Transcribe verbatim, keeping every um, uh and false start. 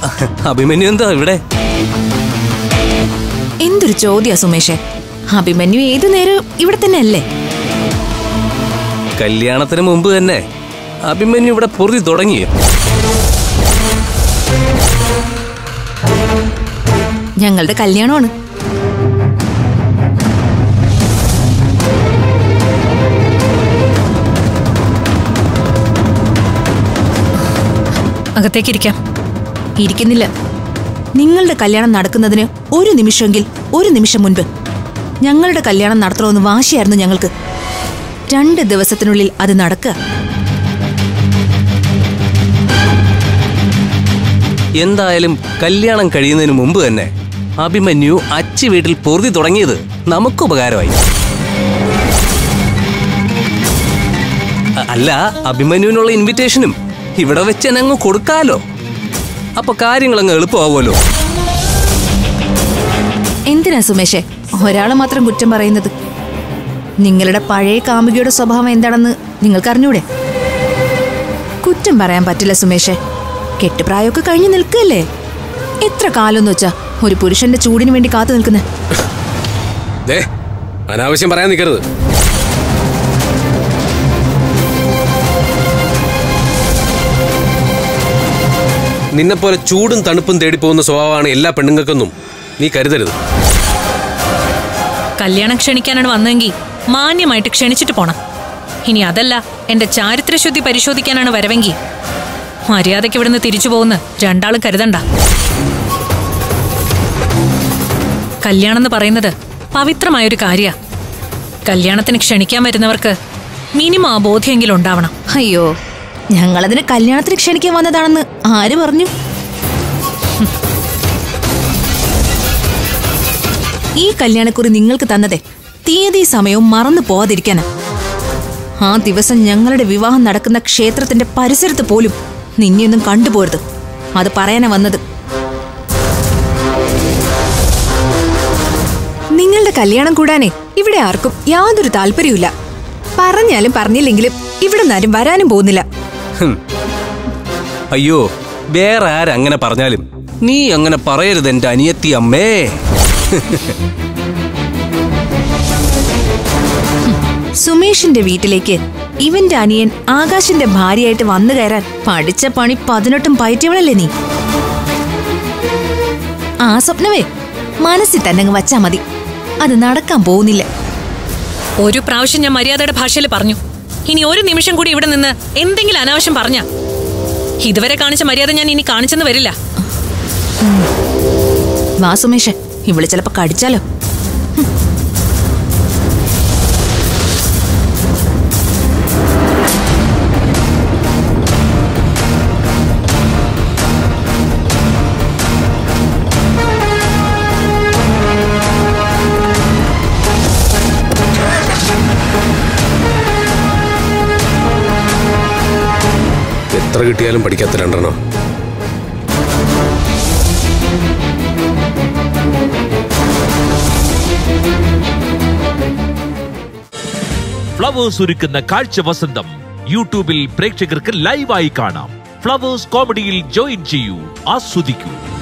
അഭിമന്യു എന്താ ഇവിടെ? എന്തൊരു ചോദ്യാ സുമേഷേ. അഭിമന്യു ഏതു നേരം ഇവിടെ തന്നെ അല്ലേ? കല്യാണത്തിന് മുമ്പ് തന്നെ അഭിമന്യു ഇവിടെ പൊറുതി തുടങ്ങി. ഞങ്ങളുടെ കല്യാണമാണ്. അകത്തേക്കിരിക്കാം. ഇരിക്കുന്നില്ല. നിങ്ങളുടെ കല്യാണം നടക്കുന്നതിന് ഒരു നിമിഷമെങ്കിൽ ഒരു നിമിഷം മുൻപ് ഞങ്ങളുടെ കല്യാണം നടത്തണമെന്ന് വാശിയായിരുന്നു ഞങ്ങൾക്ക്. രണ്ട് ദിവസത്തിനുള്ളിൽ അത് നടക്കുക. എന്തായാലും കല്യാണം കഴിയുന്നതിന് മുമ്പ് തന്നെ അഭിമന്യു അച്ചി വീട്ടിൽ പൊറുതി തുടങ്ങിയത് നമുക്ക് ഉപകാരമായി. അല്ല, അഭിമന്യുവിനുള്ള ഇൻവിറ്റേഷനും ഇവിടെ വെച്ച് തന്നെ അങ്ങ് കൊടുക്കാലോ. അപ്പൊ കാര്യങ്ങളങ്ങ് എളുപ്പമാവുമല്ലോ. എന്തിനാ സുമേഷേ ഒരാളെ മാത്രം കുറ്റം പറയുന്നത്? നിങ്ങളുടെ പഴയ കാമുകിയുടെ സ്വഭാവം എന്താണെന്ന് നിങ്ങൾക്കറിഞ്ഞൂടെ? കുറ്റം പറയാൻ പറ്റില്ല സുമേഷേ. കെട്ടുപ്രായമൊക്കെ കഴിഞ്ഞു നിൽക്കല്ലേ. എത്ര കാലം വെച്ചാ ഒരു പുരുഷന്റെ ചൂടിന് വേണ്ടി കാത്തു നിൽക്കുന്നത്? അനാവശ്യം പറയാൻ നിൽക്കരുത്. നിന്നെപ്പോലെ ചൂടും തണുപ്പും തേടിപ്പോകുന്ന സ്വഭാവമാണ് എല്ലാ പെണ്ണുങ്ങൾക്കൊന്നും നീ കരുതരുത്. കല്യാണം ക്ഷണിക്കാനാണ് വന്നെങ്കിൽ മാന്യമായിട്ട് ക്ഷണിച്ചിട്ട് പോണം. ഇനി അതല്ല എന്റെ ചാരിത്രശുദ്ധി പരിശോധിക്കാനാണ് വരവെങ്കിൽ മര്യാദയ്ക്ക് ഇവിടുന്ന് തിരിച്ചു പോകുന്ന രണ്ടാളും കരുതണ്ട. കല്യാണം എന്ന് പറയുന്നത് പവിത്രമായൊരു കാര്യ. കല്യാണത്തിന് ക്ഷണിക്കാൻ വരുന്നവർക്ക് മിനിമം ആ ബോധ്യമെങ്കിലും ഉണ്ടാവണം. അയ്യോ, ഞങ്ങളതിന് കല്യാണത്തിന് ക്ഷണിക്കാൻ വന്നതാണെന്ന് ആര് പറഞ്ഞു? ഈ കല്യാണക്കുറി നിങ്ങൾക്ക് തന്നതേ തീയതി സമയവും മറന്നു പോവാതിരിക്കാനാ. ആ ദിവസം ഞങ്ങളുടെ വിവാഹം നടക്കുന്ന ക്ഷേത്രത്തിന്റെ പരിസരത്ത് പോലും നിന്നെയൊന്നും കണ്ടുപോരുത്. അത് പറയാനാ വന്നത്. നിങ്ങളുടെ കല്യാണം കൂടാനേ ഇവിടെ ആർക്കും യാതൊരു താല്പര്യമില്ല. പറഞ്ഞാലും പറഞ്ഞില്ലെങ്കിലും ഇവിടെ നിന്നാരും വരാനും പോകുന്നില്ല. അയ്യോ, വേറെ ആരങ്ങനെ പറഞ്ഞാലും നീ അങ്ങനെ പറയരുത് എന്റെ അനിയത്തി അമ്മേ. സുമേഷിന്റെ വീട്ടിലേക്ക് ഇവന്റെ അനിയൻ ആകാശിന്റെ ഭാര്യയായിട്ട് വന്നു കയറാൻ പഠിച്ച പണി പതിനെട്ടും പയറ്റിയവളല്ലേ നീ? ആ സ്വപ്നമേ മനസ്സിൽ തന്നെ അങ്ങ് വച്ചാ മതി. അത് നടക്കാൻ പോകുന്നില്ല. ഒരു പ്രാവശ്യം ഞാൻ മര്യാദയുടെ ഭാഷയിൽ പറഞ്ഞു. ഇനി ഒരു നിമിഷം കൂടി ഇവിടെ നിന്ന് എന്തെങ്കിലും അനാവശ്യം പറഞ്ഞ ഇതുവരെ കാണിച്ച മര്യാദ ഞാൻ ഇനി കാണിച്ചെന്ന് വരില്ല. വാ സുമേഷ്, ഇവള് ചിലപ്പോ കടിച്ചാലോ. എത്ര കിട്ടിയാലും പഠിക്കാത്ത രണ്ടെണ്ണം. ഫ്ലവേഴ്സ് ഒരുക്കുന്ന കാഴ്ച വസന്തം യൂട്യൂബിൽ പ്രേക്ഷകർക്ക് ലൈവായി കാണാം. ഫ്ലവേഴ്സ് കോമഡിയിൽ ജോയിൻ ചെയ്യൂ, ആസ്വദിക്കൂ.